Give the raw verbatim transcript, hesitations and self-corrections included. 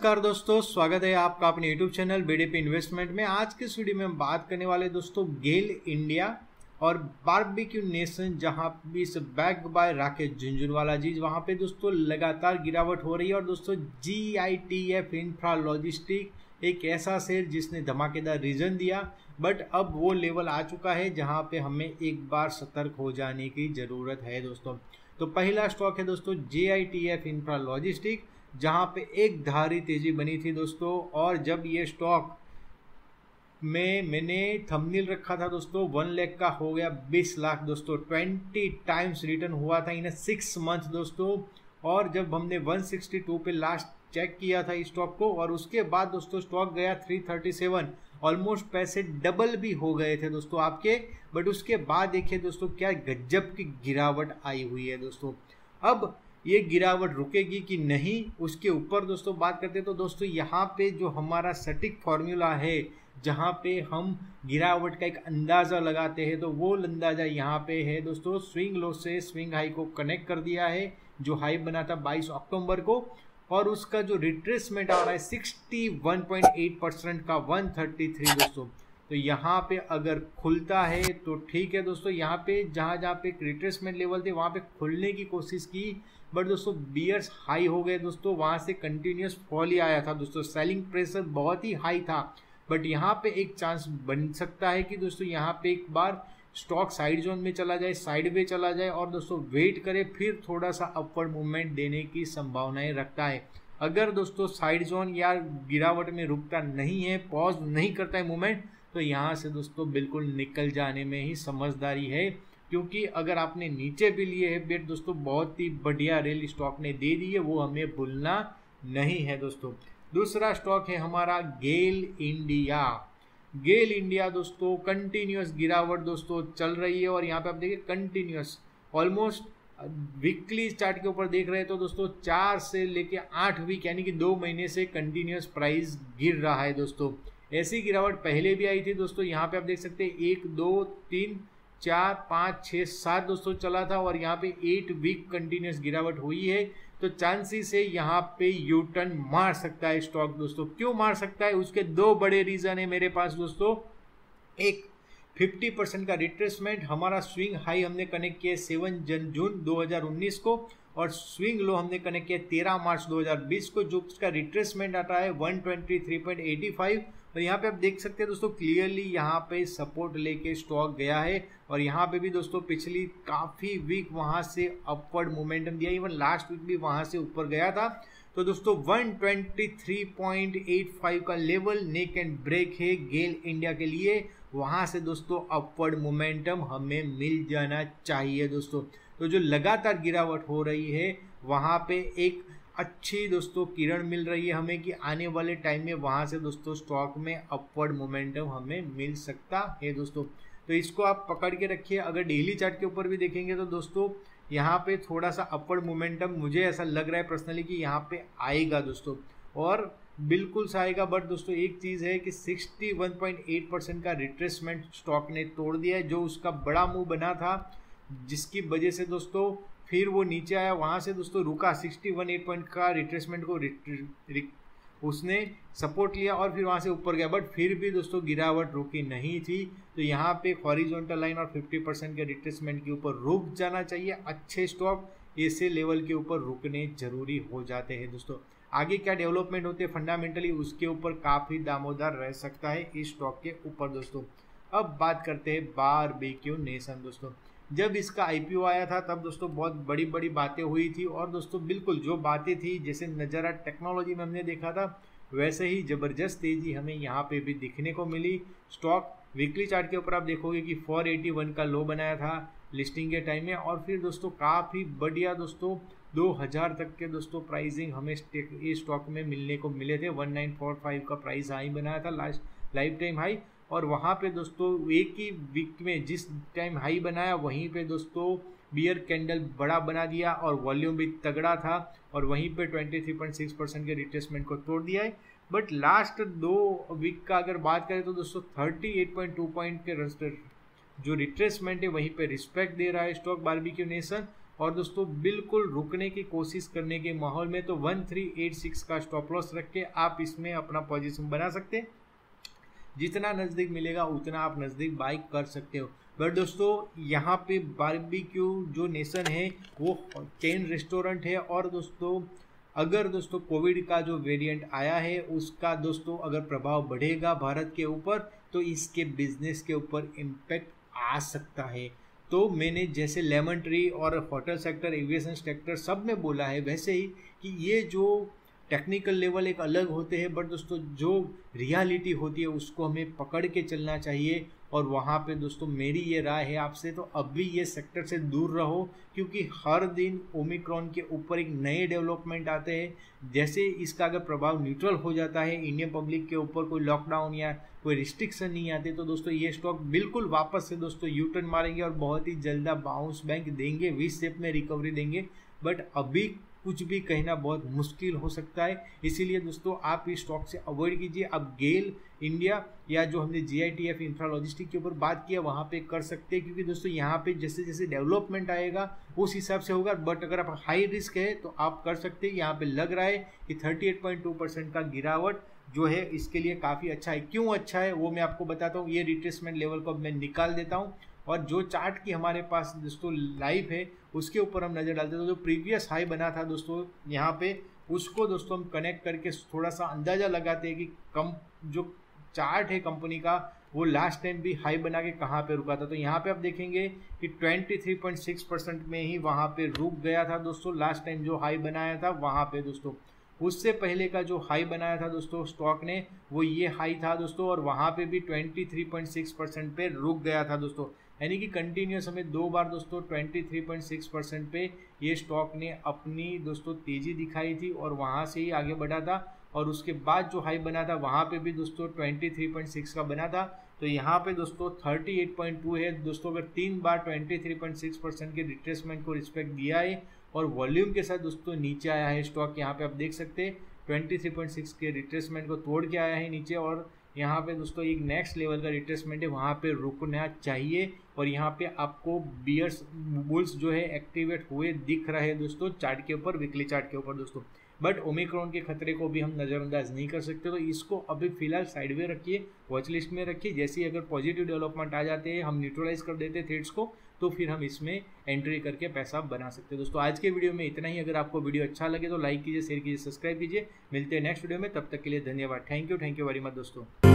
नमस्कार दोस्तों, स्वागत है आपका अपने यूट्यूब चैनल बीडीपी इन्वेस्टमेंट में। आज के इस वीडियो में हम बात करने वाले दोस्तों गेल इंडिया और बारबेक्यू नेशन, जहां भी इस बैक बाय राकेश झुंझुनवाला जी, वहां पे दोस्तों लगातार गिरावट हो रही है। और दोस्तों G I T F infra logistic एक ऐसा शेयर जिसने धमाकेदार रीजन दिया, बट अब वो लेवल आ चुका है जहां पे हमें एक बार सतर्क हो जाने की ज़रूरत है दोस्तों। तो पहला स्टॉक है दोस्तों J I T F infra logistic, जहां पे एक धारी तेजी बनी थी दोस्तों। और जब ये स्टॉक में मैंने थंबनेल रखा था दोस्तों, वन लाख का हो गया बीस लाख दोस्तों, ट्वेंटी टाइम्स रिटर्न हुआ था इन सिक्स मंथ दोस्तों। और जब हमने एक सौ बासठ पे लास्ट चेक किया था इस स्टॉक को, और उसके बाद दोस्तों स्टॉक गया तीन सौ सैंतीस, ऑलमोस्ट पैसे डबल भी हो गए थे दोस्तों आपके। बट उसके बाद देखिए दोस्तों क्या गजब की गिरावट आई हुई है दोस्तों। अब ये गिरावट रुकेगी कि नहीं, उसके ऊपर दोस्तों बात करते हैं। तो दोस्तों यहाँ पे जो हमारा सटीक फॉर्मूला है, जहाँ पे हम गिरावट का एक अंदाज़ा लगाते हैं, तो वो अंदाज़ा यहाँ पे है दोस्तों। स्विंग लो से स्विंग हाई को कनेक्ट कर दिया है, जो हाई बना था बाईस अक्टूबर को, और उसका जो रिट्रेसमेंट आ रहा है इकसठ पॉइंट आठ परसेंट का एक सौ तैंतीस दोस्तों। तो यहाँ पे अगर खुलता है तो ठीक है दोस्तों। यहाँ पे जहाँ जहाँ पे रिट्रेसमेंट लेवल थे वहाँ पे खुलने की कोशिश की, बट दोस्तों बियर्स हाई हो गए दोस्तों। वहाँ से कंटिन्यूस फॉल ही आया था दोस्तों, सेलिंग प्रेशर बहुत ही हाई था। बट यहाँ पे एक चांस बन सकता है कि दोस्तों यहाँ पे एक बार स्टॉक साइड जोन में चला जाए, साइड वे चला जाए, और दोस्तों वेट करे, फिर थोड़ा सा अपवर्ड मूवमेंट देने की संभावनाएं रखता है। अगर दोस्तों साइड जोन या गिरावट में रुकता नहीं है, पॉज नहीं करता है मूवमेंट, तो यहाँ से दोस्तों बिल्कुल निकल जाने में ही समझदारी है। क्योंकि अगर आपने नीचे भी लिए है बेट दोस्तों, बहुत ही बढ़िया रेल स्टॉक ने दे दी है, वो हमें भूलना नहीं है दोस्तों। दूसरा स्टॉक है हमारा गेल इंडिया। गेल इंडिया दोस्तों कंटिन्यूस गिरावट दोस्तों चल रही है, और यहाँ पे आप देखिए कंटिन्यूस ऑलमोस्ट वीकली चार्ट के ऊपर देख रहे हैं तो दोस्तों चार से लेके आठ वीक यानी कि दो महीने से कंटिन्यूस प्राइस गिर रहा है दोस्तों। ऐसी गिरावट पहले भी आई थी दोस्तों। यहाँ पे आप देख सकते हैं एक दो तीन चार पाँच छः सात दोस्तों चला था, और यहाँ पे एट वीक कंटिन्यूस गिरावट हुई है। तो चांसेस है यहाँ पे यू टर्न मार सकता है स्टॉक दोस्तों। क्यों मार सकता है, उसके दो बड़े रीजन है मेरे पास दोस्तों। एक पचास परसेंट का रिट्रेसमेंट, हमारा स्विंग हाई हमने कनेक्ट किया सेवन जून दो हज़ार उन्नीस को, और स्विंग लो हमने कनेक्ट किया तेरह मार्च दो हज़ार बीस को, जो उसका रिट्रेसमेंट आता है एक सौ तेईस पॉइंट आठ पाँच। और यहाँ पे आप देख सकते हैं दोस्तों क्लियरली यहाँ पे सपोर्ट लेके स्टॉक गया है, और यहाँ पे भी दोस्तों पिछली काफ़ी वीक वहाँ से अपवर्ड मोमेंटम दिया, इवन लास्ट वीक भी वहाँ से ऊपर गया था। तो दोस्तों एक सौ तेईस पॉइंट आठ पाँच का लेवल नेक एंड ब्रेक है गेल इंडिया के लिए। वहाँ से दोस्तों अपवर्ड मोमेंटम हमें मिल जाना चाहिए दोस्तों। तो जो लगातार गिरावट हो रही है, वहाँ पे एक अच्छी दोस्तों किरण मिल रही है हमें कि आने वाले टाइम में वहाँ से दोस्तों स्टॉक में अपवर्ड मोमेंटम हमें मिल सकता है दोस्तों। तो इसको आप पकड़ के रखिए। अगर डेली चार्ट के ऊपर भी देखेंगे तो दोस्तों यहाँ पे थोड़ा सा अपवर्ड मोमेंटम मुझे ऐसा लग रहा है पर्सनली कि यहाँ पे आएगा दोस्तों, और बिल्कुल सा आएगा। बट दोस्तों एक चीज़ है कि इकसठ पॉइंट आठ परसेंट का रिट्रेसमेंट स्टॉक ने तोड़ दिया है, जो उसका बड़ा मूव बना था, जिसकी वजह से दोस्तों फिर वो नीचे आया, वहाँ से दोस्तों रुका इकसठ आठ पॉइंट का रिट्रेसमेंट को उसने सपोर्ट लिया, और फिर वहाँ से ऊपर गया। बट फिर भी दोस्तों गिरावट रुकी नहीं थी। तो यहाँ पे हॉरिजॉन्टल लाइन और पचास परसेंट के रिट्रेसमेंट के ऊपर रुक जाना चाहिए। अच्छे स्टॉक ऐसे लेवल के ऊपर रुकने जरूरी हो जाते हैं दोस्तों। आगे क्या डेवलपमेंट होते हैं फंडामेंटली, उसके ऊपर काफ़ी दामोदार रह सकता है इस स्टॉक के ऊपर दोस्तों। अब बात करते हैं बारबेक्यू नेशन दोस्तों। जब इसका आईपीओ आया था तब दोस्तों बहुत बड़ी बड़ी बातें हुई थी, और दोस्तों बिल्कुल जो बातें थी जैसे नज़ारा टेक्नोलॉजी में हमने देखा था, वैसे ही ज़बरदस्त तेज़ी हमें यहाँ पे भी दिखने को मिली। स्टॉक वीकली चार्ट के ऊपर आप देखोगे कि चार सौ इक्यासी का लो बनाया था लिस्टिंग के टाइम में, और फिर दोस्तों काफ़ी बढ़िया दोस्तों दो हज़ार तक के दोस्तों प्राइसिंग हमें इस स्टॉक में मिलने को मिले थे। उन्नीस सौ पैंतालीस का प्राइस हाई बनाया था, लास्ट लाइफ टाइम हाई। और वहाँ पे दोस्तों एक ही वीक में जिस टाइम हाई बनाया, वहीं पे दोस्तों बियर कैंडल बड़ा बना दिया, और वॉल्यूम भी तगड़ा था, और वहीं पे तेईस पॉइंट छह परसेंट के रिट्रेसमेंट को तोड़ दिया है। बट लास्ट दो वीक का अगर बात करें तो दोस्तों अड़तीस पॉइंट दो पॉइंट के जो रिट्रेसमेंट है वहीं पे रिस्पेक्ट दे रहा है स्टॉक बारबेक्यू नेशन। और दोस्तों बिल्कुल रुकने की कोशिश करने के माहौल में तो वन थ्री एट सिक्स का स्टॉप लॉस रख के आप इसमें अपना पोजीशन बना सकते हैं। जितना नज़दीक मिलेगा उतना आप नज़दीक बाई कर सकते हो। बट दोस्तों यहाँ पे बारबेक्यू जो नेशन है वो चेन रेस्टोरेंट है, और दोस्तों अगर दोस्तों कोविड का जो वेरिएंट आया है उसका दोस्तों अगर प्रभाव बढ़ेगा भारत के ऊपर तो इसके बिजनेस के ऊपर इम्पैक्ट आ सकता है। तो मैंने जैसे लेमन ट्री और होटल सेक्टर, एविएशन सेक्टर सब में बोला है, वैसे ही कि ये जो टेक्निकल लेवल एक अलग होते हैं, बट दोस्तों जो रियलिटी होती है उसको हमें पकड़ के चलना चाहिए। और वहाँ पे दोस्तों मेरी ये राय है आपसे, तो अभी ये सेक्टर से दूर रहो, क्योंकि हर दिन ओमिक्रॉन के ऊपर एक नए डेवलपमेंट आते हैं। जैसे इसका अगर प्रभाव न्यूट्रल हो जाता है, इंडियन पब्लिक के ऊपर कोई लॉकडाउन या कोई रिस्ट्रिक्शन नहीं आते, तो दोस्तों ये स्टॉक बिल्कुल वापस से दोस्तों यू टर्न मारेंगे और बहुत ही जल्द बाउंस बैक देंगे, वी शेप में रिकवरी देंगे। बट अभी कुछ भी कहना बहुत मुश्किल हो सकता है, इसीलिए दोस्तों आप इस स्टॉक से अवॉइड कीजिए। अब गेल इंडिया या जो हमने G I T F infra logistic के ऊपर बात किया वहाँ पे कर सकते हैं, क्योंकि दोस्तों यहाँ पे जैसे जैसे डेवलपमेंट आएगा उस हिसाब से होगा। बट अगर आप हाई रिस्क है तो आप कर सकते हैं। यहाँ पे लग रहा है कि thirty eight point two percent का गिरावट जो है इसके लिए काफ़ी अच्छा है। क्यों अच्छा है वो मैं आपको बताता हूँ। ये रिट्रेसमेंट लेवल को मैं निकाल देता हूँ, और जो चार्ट की हमारे पास दोस्तों लाइव है उसके ऊपर हम नज़र डालते हैं। तो जो प्रीवियस हाई बना था दोस्तों यहाँ पे, उसको दोस्तों हम कनेक्ट करके थोड़ा सा अंदाज़ा लगाते हैं कि कम जो चार्ट है कंपनी का वो लास्ट टाइम भी हाई बना के कहाँ पे रुका था। तो यहाँ पे आप देखेंगे कि तेईस पॉइंट छह परसेंट में ही वहाँ पे रुक गया था दोस्तों। लास्ट टाइम जो हाई बनाया था वहाँ पे दोस्तों, उससे पहले का जो हाई बनाया था दोस्तों स्टॉक ने वो ये हाई था दोस्तों, और वहाँ पे भी तेईस पॉइंट छह परसेंट पे रुक गया था दोस्तों। यानी कि कंटिन्यूस हमें दो बार दोस्तों तेईस पॉइंट छह परसेंट पे ये स्टॉक ने अपनी दोस्तों तेज़ी दिखाई थी और वहाँ से ही आगे बढ़ा था। और उसके बाद जो हाई बना था वहाँ पे भी दोस्तों तेईस पॉइंट छह का बना था। तो यहाँ पे दोस्तों अड़तीस पॉइंट दो है दोस्तों। अगर तीन बार तेईस पॉइंट छह परसेंट के रिट्रेसमेंट को रिस्पेक्ट दिया है और वॉल्यूम के साथ दोस्तों नीचे आया है स्टॉक, यहाँ पे आप देख सकते हैं तेईस पॉइंट छह के रिट्रेसमेंट को तोड़ के आया है नीचे, और यहाँ पे दोस्तों एक नेक्स्ट लेवल का रिट्रेसमेंट है, वहाँ पे रुकना चाहिए। और यहाँ पे आपको बियर्स बुल्स जो है एक्टिवेट हुए दिख रहे हैं दोस्तों चार्ट के ऊपर, वीकली चार्ट के ऊपर दोस्तों। बट ओमिक्रॉन के खतरे को भी हम नज़रअंदाज नहीं कर सकते, तो इसको अभी फिलहाल साइडवे रखिए, वॉच लिस्ट में रखिए। जैसे ही अगर पॉजिटिव डेवलपमेंट आ जाते हैं, हम न्यूट्रलाइज कर देते हैं थ्रेड्स को, तो फिर हम इसमें एंट्री करके पैसा बना सकते हैं दोस्तों। आज के वीडियो में इतना ही। अगर आपको वीडियो अच्छा लगे तो लाइक कीजिए, शेयर कीजिए, सब्सक्राइब कीजिए। मिलते हैं नेक्स्ट वीडियो में, तब तक के लिए धन्यवाद। Thank you thank you very much दोस्तों।